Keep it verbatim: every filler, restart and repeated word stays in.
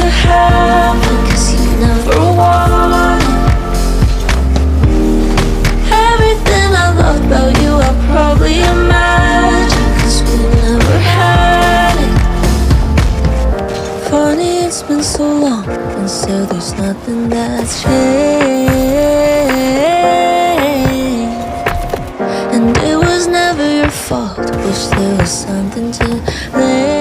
happen, 'cause you never wanted. Everything I loved about you I probably imagined, 'cause we never had it. Funny, it's been so long, and still there's nothing that's changed. And it was never your fault, wish there was something to blame.